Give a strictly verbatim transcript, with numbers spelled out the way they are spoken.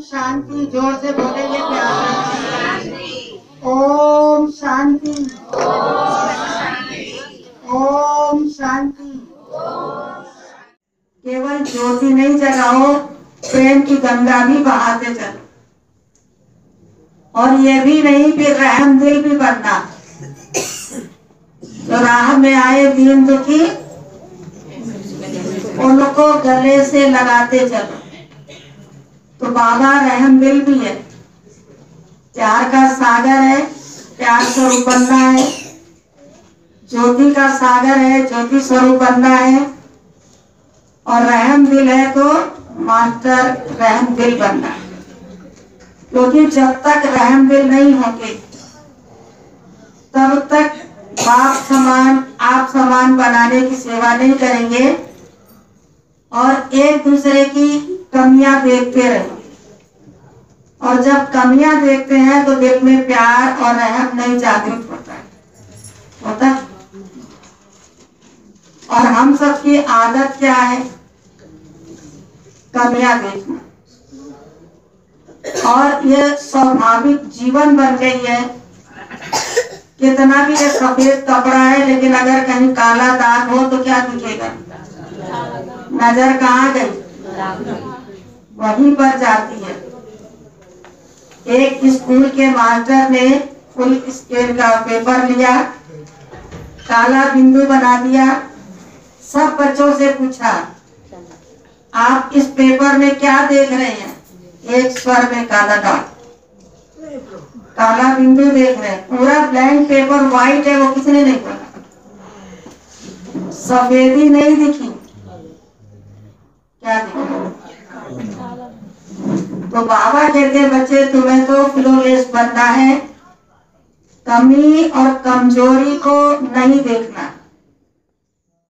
शांति, जोर से बोलेंगे प्यार। ओम शांति, ओम शांति। केवल ज्योति नहीं जगाओ, प्रेम की गंगा भी बहाते चलो। और ये भी नहीं कि रहम दिल भी बनना। तो राह में आए दीन दुखी, उनको गले से लगाते चलो। तो बाबा रहम दिल भी है, प्यार का सागर है, प्यार स्वरूप बनना है। ज्योति का सागर है, ज्योति स्वरूप बनना है। और रहम दिल है तो मास्टर रहम दिल बनना है। क्योंकि जब तक रहम दिल नहीं होंगे तब तक बाप समान आप समान बनाने की सेवा नहीं करेंगे और एक दूसरे की कमियां देखते रहेंगे। और जब कमियां देखते हैं तो दिल में प्यार और रहम नहीं जागृत होता है होता और हम सबकी आदत क्या है? कमियां देखना। और ये स्वाभाविक जीवन बन गई है। कितना भी ये सफेद कपड़ा है, लेकिन अगर कहीं काला दाग हो तो क्या दिखेगा? नजर कहाँ गई? वहीं पर जाती है। एक स्कूल के मास्टर ने फुल स्केल का पेपर लिया, काला बिंदु बना दिया। सब बच्चों से पूछा, आप इस पेपर में क्या देख रहे हैं? एक स्वर में काला दाग, काला बिंदु देख रहे हैं। पूरा ब्लैंक पेपर व्हाइट है, वो किसने नहीं बोला? सफेदी नहीं दिखी, क्या दिखा? तो बाबा कहते बच्चे तुम्हें तो फ्लोलेस बनना है, कमी और कमजोरी को नहीं देखना।